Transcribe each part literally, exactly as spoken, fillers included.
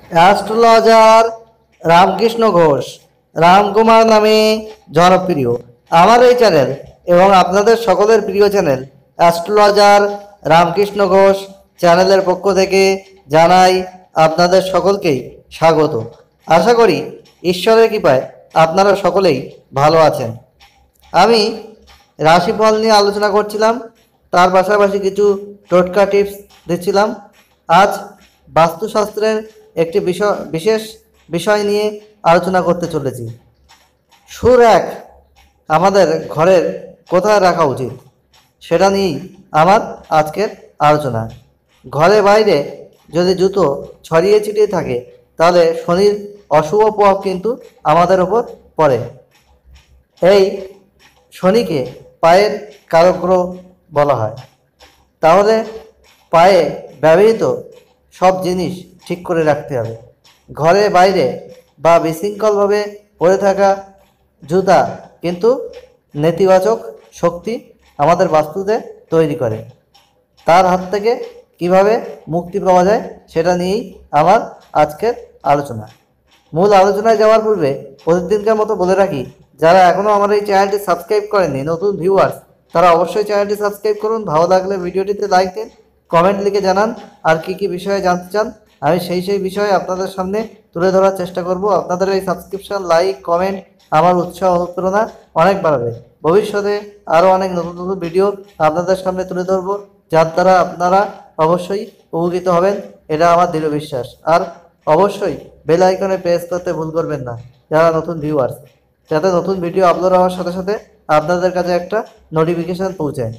Astrologer Ramakrishna Ghosh Ramkumar নামে জনপ্রিয় আমার এই চ্যানেল এবং আপনাদের সকলের প্রিয় চ্যানেল অ্যাস্ট্রোলজার রামকৃষ্ণ ঘোষ চ্যানেলের পক্ষ থেকে জানাই আপনাদের সকলকেই স্বাগত। আশা করি ঈশ্বরের কৃপায় আপনারা সকলেই ভালো আছেন। আমি রাশিফল নিয়ে আলোচনা করছিলাম, তার পাশাপাশি কিছু টোটকা টিপস দিচ্ছিলাম। আজ বাস্তুশাস্ত্রের একটি বিষয় বিশেষ বিষয় নিয়ে আলোচনা করতে চলেছি। সুর এক আমাদের ঘরের কোথায় রাখা উচিত সেটা নিয়েই আমার আজকের আলোচনা। ঘরে বাইরে যদি জুতো ছড়িয়ে ছিটিয়ে থাকে তাহলে শনির অশুভ প্রভাব কিন্তু আমাদের ওপর পড়ে। এই শনিকে পায়ের কারক গ্রহ বলা হয়। তাহলে পায়ে ব্যবহৃত সব জিনিস ঠিক করে রাখতে হবে। ঘরে বাইরে বা বিশৃঙ্খলভাবে পরে থাকা জুতা কিন্তু নেতিবাচক শক্তি আমাদের বাস্তুতে তৈরি করে। তার হাত থেকে কিভাবে মুক্তি পাওয়া যায় সেটা নিয়েই আমার আজকের আলোচনা। মূল আলোচনায় যাওয়ার পূর্বে প্রতিদিনকার মতো বলে রাখি, যারা এখনও আমার এই চ্যানেলটি সাবস্ক্রাইব করেননি, নতুন ভিউয়ার্স, তারা অবশ্যই চ্যানেলটি সাবস্ক্রাইব করুন। ভালো লাগলে ভিডিওটিতে লাইক দিন, কমেন্ট লিখে জানান আর কি কি বিষয়ে জানতে চান। আমি সেই সেই বিষয়ে আপনাদের সামনে তুলে ধরার চেষ্টা করব। আপনাদের এই সাবস্ক্রিপশন, লাইক, কমেন্ট আমার উৎসাহ অনুপ্রেরণা অনেক বাড়াবে। ভবিষ্যতে আরও অনেক নতুন নতুন ভিডিও আপনাদের সামনে তুলে ধরবো, যার দ্বারা আপনারা অবশ্যই উপকৃত হবেন, এটা আমার দৃঢ় বিশ্বাস। আর অবশ্যই বেল আইকনে প্রেস করতে ভুল করবেন না যারা নতুন ভিউয়ার্স, যাতে নতুন ভিডিও আপলোড হওয়ার সাথে সাথে আপনাদের কাছে একটা নোটিফিকেশান পৌঁছায়।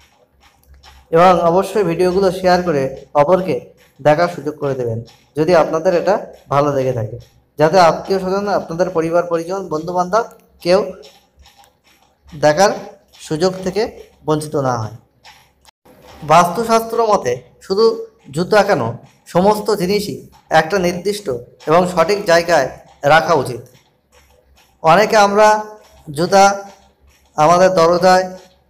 এবং অবশ্যই ভিডিওগুলো শেয়ার করে অপরকে দেখার সুযোগ করে দেবেন যদি আপনাদের এটা ভালো লেগে থাকে, যাতে আত্মীয় স্বজন, আপনাদের পরিবার পরিজন, বন্ধুবান্ধব কেউ দেখার সুযোগ থেকে বঞ্চিত না হয়। বাস্তুশাস্ত্র মতে শুধু জুতা কেন, সমস্ত জিনিসই একটা নির্দিষ্ট এবং সঠিক জায়গায় রাখা উচিত। অনেকে আমরা জুতা আমাদের দরজায়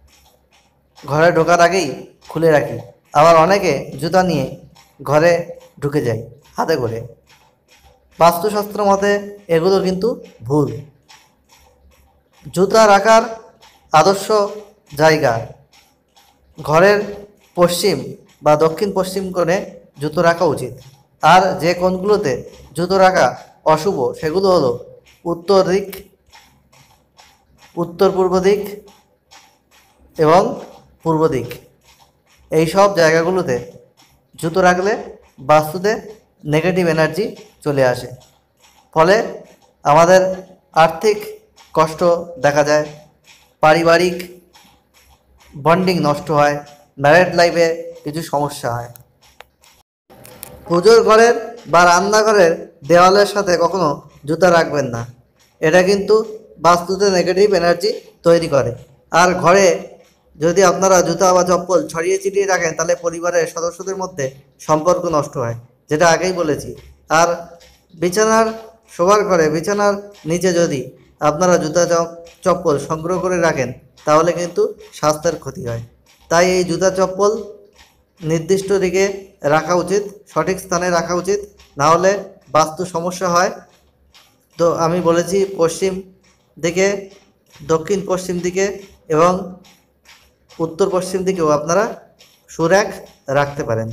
ঘরে ঢোকার আগেই খুলে রাখি, আবার অনেকে জুতা নিয়ে ঘরে ঢুকে যায় হাতে করে। বাস্তুশাস্ত্র মতে এগুলো কিন্তু ভুল। জুতা রাখার আদর্শ জায়গা ঘরের পশ্চিম বা দক্ষিণ পশ্চিম কোণে জুতো রাখা উচিত। আর যে কোণগুলোতে জুতো রাখা অশুভ সেগুলো হলো উত্তর দিক, উত্তর পূর্ব দিক এবং পূর্ব দিক। এই সব জায়গাগুলোতে জুতো রাখলে বাস্তুতে নেগেটিভ এনার্জি চলে আসে, ফলে আমাদের আর্থিক কষ্ট দেখা যায়, পারিবারিক বন্ডিং নষ্ট হয়, ম্যারেড লাইফে কিছু সমস্যা হয়। পুজোর ঘরের বা রান্নাঘরের দেওয়ালের সাথে কখনো জুতা রাখবেন না, এটা কিন্তু বাস্তুতে নেগেটিভ এনার্জি তৈরি করে। আর ঘরে যদি আপনারা জুতা বা চপ্পল ছড়িয়ে ছিটিয়ে রাখেন তাহলে পরিবারের সদস্যদের মধ্যে সম্পর্ক নষ্ট হয়, যেটা আগেই বলেছি। আর বিছানার শোবার ঘরে বিছানার নিচে যদি আপনারা জুতা চপ্পল সংগ্রহ করে রাখেন তাহলে কিন্তু স্বাস্থ্যের ক্ষতি হয়। তাই এই জুতা চপ্পল নির্দিষ্ট দিকে রাখা উচিত, সঠিক স্থানে রাখা উচিত, না হলে বাস্তু সমস্যা হয়। তো আমি বলেছি পশ্চিম দিকে, দক্ষিণ পশ্চিম দিকে এবং উত্তর পশ্চিম দিকেও আপনারা শু র্যাক রাখতে পারেন।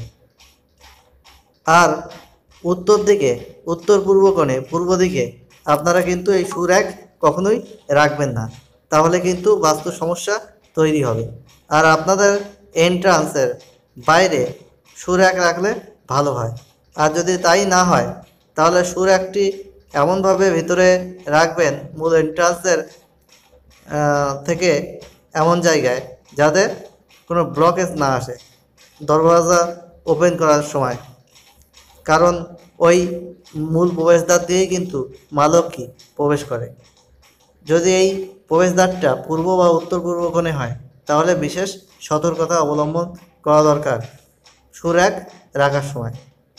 আর উত্তর দিকে, উত্তর পূর্ব কোণে, পূর্ব দিকে আপনারা কিন্তু এই শু র্যাক কখনোই রাখবেন না, তাহলে কিন্তু বাস্তু সমস্যা তৈরি হবে। আর আপনাদের এন্ট্রান্সের বাইরে শু র্যাক রাখলে ভালো হয়। আর যদি তাই না হয় তাহলে শু র্যাকটি এমনভাবে ভিতরে রাখবেন মূল এন্ট্রান্সের থেকে এমন জায়গায় যাতে কোনো ব্লকেজ না আসে দরওয়াজা ওপেন করার সময়, কারণ ওই মূল প্রবেশদ্বার দিয়েই কিন্তু মা লক্ষ্মী প্রবেশ করে। যদি এই প্রবেশদ্বারটা পূর্ব বা উত্তর পূর্ব কোণে হয় তাহলে বিশেষ সতর্কতা অবলম্বন করা দরকার শু র্যাক রাখার সময়।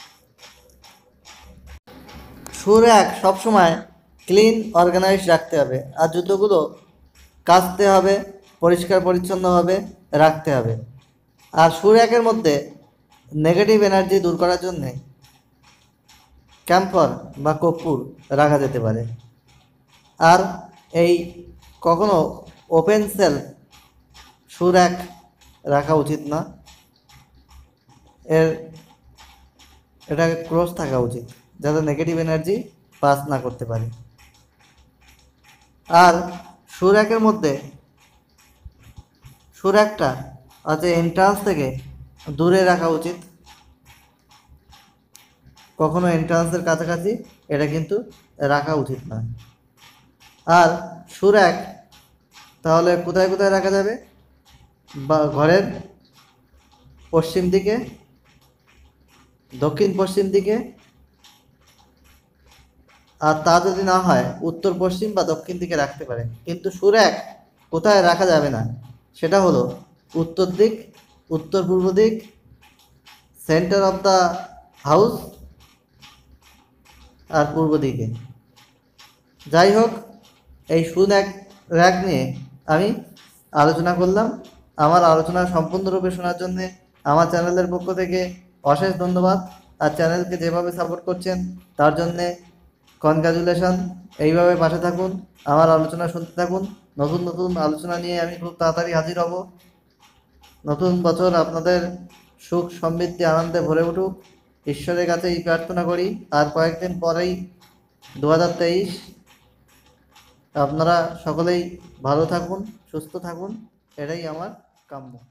শু র্যাক সবসময় ক্লিন অর্গানাইজ রাখতে হবে, আর জুতোগুলো কাচতে হবে, পরিষ্কার পরিচ্ছন্নভাবে রাখতে হবে। আর শু র্যাকের মধ্যে নেগেটিভ এনার্জি দূর করার জন্যে ক্যাম্ফর বা কর্পূর রাখা যেতে পারে। আর এই কখনো ওপেন সেল শু র্যাক রাখা উচিত না, এর এটাকে ক্লোজ থাকা উচিত যাতে নেগেটিভ এনার্জি পাস না করতে পারে। আর শু র্যাকের মধ্যে শু র্যাকটা আছে এন্ট্রান্স থেকে দূরে রাখা উচিত, কখনো এন্ট্রান্সের কাছাকাছি এটা কিন্তু রাখা উচিত না। আর শু র্যাক তাহলে কোথায় কোথায় রাখা যাবে? বা ঘরের পশ্চিম দিকে, দক্ষিণ পশ্চিম দিকে, আর তা যদি না হয় উত্তর পশ্চিম বা দক্ষিণ দিকে রাখতে পারেন। কিন্তু শু র্যাক কোথায় রাখা যাবে না সেটা হলো উত্তর দিক, উত্তর পূর্ব দিক, সেন্টার অফ দ্য হাউস আর পূর্ব দিকে। যাই হোক, এই শু র্যাক র্যাক নিয়ে আমি আলোচনা করলাম। আমার আলোচনা সম্পূর্ণরূপে শোনার জন্যে আমার চ্যানেলের পক্ষ থেকে অশেষ ধন্যবাদ। আর চ্যানেলকে যেভাবে সাপোর্ট করছেন তার জন্যে কনগ্রাচুলেশন। এইভাবে পাশে থাকুন, আমার আলোচনা শুনতে থাকুন। নতুন নতুন আলোচনা নিয়ে আমি খুব তাড়াতাড়ি হাজির হব। নতুন বছর আপনাদের সুখ সমৃদ্ধি আনন্দে ভরে উঠুক, ঈশ্বরের কাছে এই প্রার্থনা করি। আর কয়েকদিন পরেই দু হাজার তেইশ। আপনারা সকলেই ভালো থাকুন, সুস্থ থাকুন, এটাই আমার কাম্য।